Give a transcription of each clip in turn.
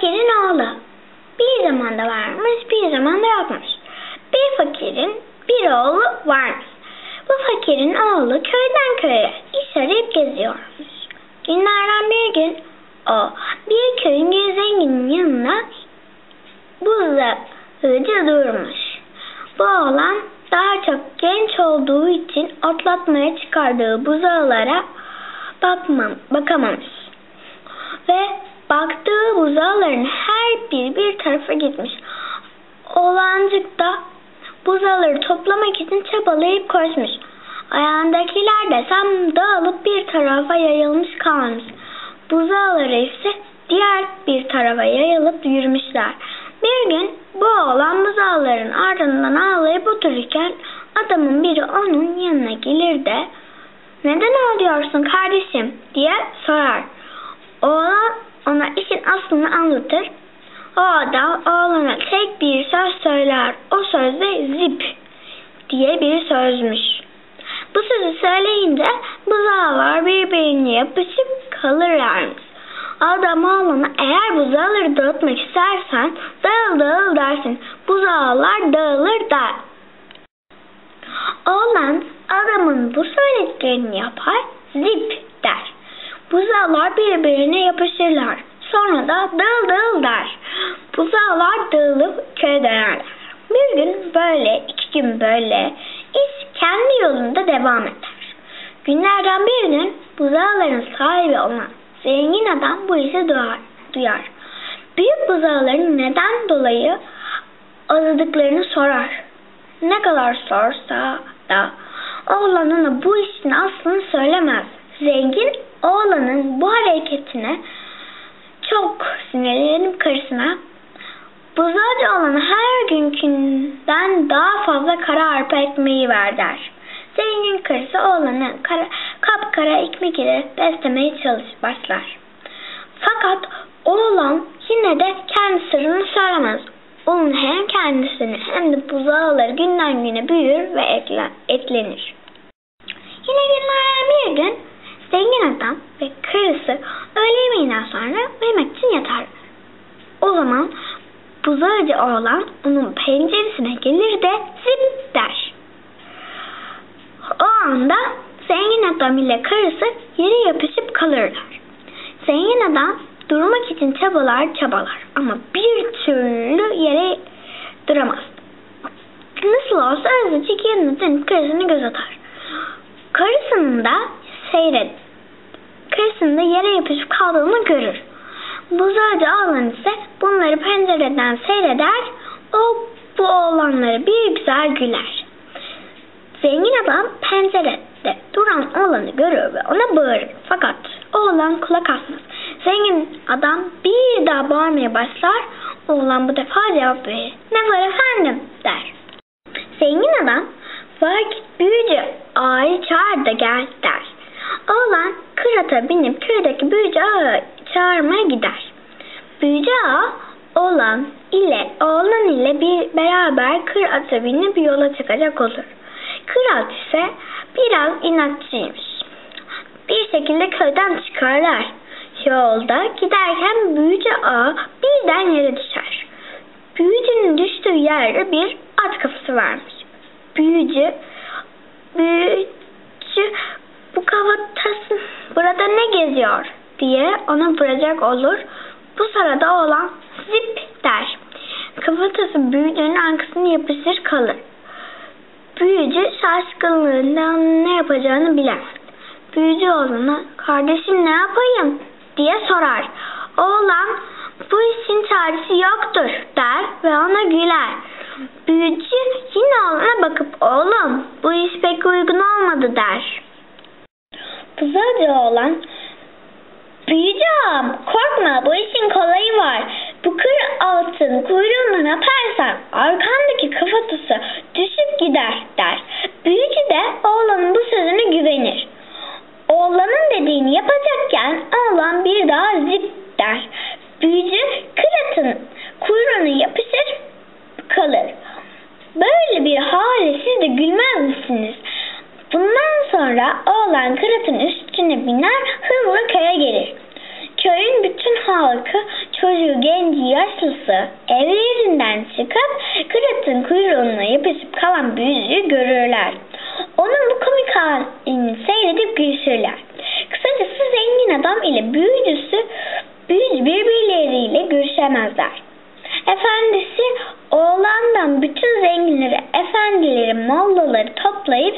fakirin oğlu. Bir zamanda varmış, bir zamanda yokmuş. Bir fakirin bir oğlu varmış. Bu fakirin oğlu köyden köye iş arayıp geziyormuş. Günlerden bir gün o bir köyün bir zenginin yanına buzdağıcı durmuş. Bu oğlan daha çok genç olduğu için otlatmaya çıkardığı buzağılara bakamamış. Ve baktığı buzağıların her biri bir tarafa gitmiş. Oğlancık da buzağıları toplamak için çabalayıp koşmuş. Ayağındakiler de tam dağılıp bir tarafa yayılmış kalmış. Buzağıları ise diğer bir tarafa yayılıp yürümüşler. Bir gün bu oğlan buzağıların ardından ağlayıp otururken adamın biri onun yanına gelir de "Neden ağlıyorsun kardeşim?" diye sorar. Oğlan ona işin aslını anlatır. O adam oğlana tek bir söz söyler. O söz de zip diye bir sözmüş. Bu sözü söyleyince buzağılar birbirine yapışıp kalırlarmış. Adam oğlana eğer buzağıları dağıtmak istersen dağıl dağıl dersin. Buzağılar dağılır der. Oğlan adamın bu söylediklerini yapar, zip der. Buzağılar birbirine yapışırlar. Sonra da dağıl dağıl der. Buzağılar dağılıp köye dönerler. Bir gün böyle, 2 gün böyle, iş kendi yolunda devam eder. Günlerden bir gün buzağıların sahibi olan zengin adam bu işi duyar. Büyük buzağıların neden dolayı azıdıklarını sorar. Ne kadar sorsa da oğlan ona bu işin aslını söylemez. Zengin oğlanın bu hareketine çok sinirlenip karısına "Buzağıcı oğlana her günkünden daha fazla kara arpa ekmeği ver" der. Zengin karısı oğlanı kapkara ekmek ile beslemeye başlar. Fakat oğlan yine de kendi sırrını söylemez. Onun hem kendisini hem de buzağıları günden güne büyür ve etlenir. Yine günlerden bir gün zengin adam ve karısı öğle yemeğinden sonra uyumak için yatar. O zaman buzağıcı oğlan onun penceresine gelir de zip der. O anda zengin adam ile karısı yere yapışıp kalırlar. Zengin adam durmak için çabalar ama bir türlü yere duramaz. Nasıl olsa azıcık yanına dönüp karısını göz atar. Karısının da yere yapışıp kaldığını görür. Buzağıcı oğlan ise bunları pencereden seyreder. Bu oğlanları bir güzel güler. Zengin adam pencerede duran oğlanı görür ve ona bağırır. Fakat oğlan kulak asmaz. Zengin adam bir daha bağırmaya başlar. Oğlan bu defa cevap verir. "Ne var efendim?" der. Zengin adam "Vakit büyücü ağayı çağır da gel" der. Oğlan kır ata binip köydeki büyücü ağayı çağırmaya gider. Büyücü ağa oğlan ile beraber kır ata binip yola çıkacak olur. Kır at ise biraz inatçıymış. Bir şekilde köyden çıkarlar. Yolda giderken büyücü ağa birden yere düşer. Büyücünün düştüğü yerde bir at kafası varmış. Büyücü "Bu kafatası burada ne geziyor?" diye ona vuracak olur. Bu sırada oğlan zip der. Kafatası büyücünün arkasına yapışır kalır. Büyücü şaşkınlığından ne yapacağını bilemez. Büyücü oğluna "Kardeşim ne yapayım?" diye sorar. Oğlan "Bu işin çaresi yoktur" der ve ona güler. Büyücü yine oğlana bakıp "Oğlum bu iş pek uygun olmadı" der. Buzağıcı oğlan "Büyücü ağam korkma, bu işin kolayı var. Bu kır atın kuyruğundan atarsan arkandaki kafatası düşüp gider" der. Büyücü de oğlanın bu sözüne güvenir. Oğlanın dediğini yapacakken oğlan bir daha zip der. Büyücü kır atın kuyruğuna yapışır kalır. Böyle bir hale siz de gülmez misiniz? Bundan sonra oğlan kır atın üstüne biner, hızla köye gelir. Köyün bütün çocuğu, genci, yaşlısı evlerinden çıkıp Kırat'ın kuyruğuna yapışıp kalan büyücüyü görürler. Onun bu komik halini seyredip gülüşürler. Kısacası zengin adam ile büyücü birbirleriyle görüşemezler. Efendisi oğlandan bütün zenginleri, efendileri, mollaları toplayıp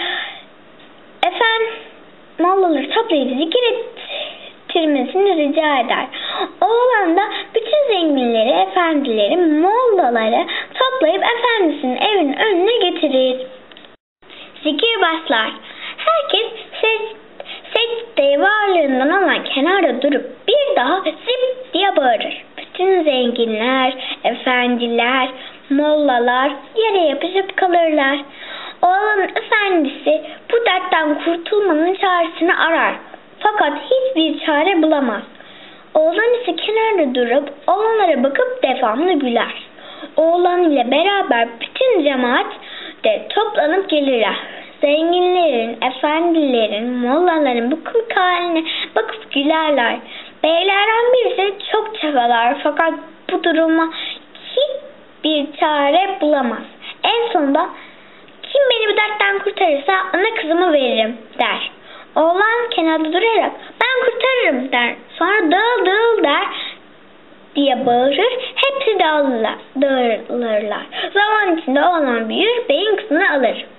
zikir ettirmesini rica eder. Oğlan da bütün zenginleri, efendileri, mollaları toplayıp efendisinin evinin önüne getirir. Zikir başlar. Herkes secde varlığından olan kenarda durup bir daha zip diye bağırır. Bütün zenginler, efendiler, mollalar yere yapışıp kalırlar. Oğlanın efendisi bu dertten kurtulmanın çaresini arar. Fakat hiçbir çare bulamaz. Oğlan ise kenarda durup oğlanlara bakıp devamlı güler. Oğlan ile beraber bütün cemaat de toplanıp gelirler. Zenginlerin, efendilerin, mollaların bu komik haline bakıp gülerler. Beylerden birisi çok çabalar fakat bu duruma hiçbir çare bulamaz. En sonunda kim beni bu dertten kurtarırsa ona kızımı veririm der. Oğlan kenarda durarak ben kurtarırım der. Sonra dağıl der diye bağırır. Hepsi dağılırlar. Zaman içinde oğlan büyür, beyin kızını alır.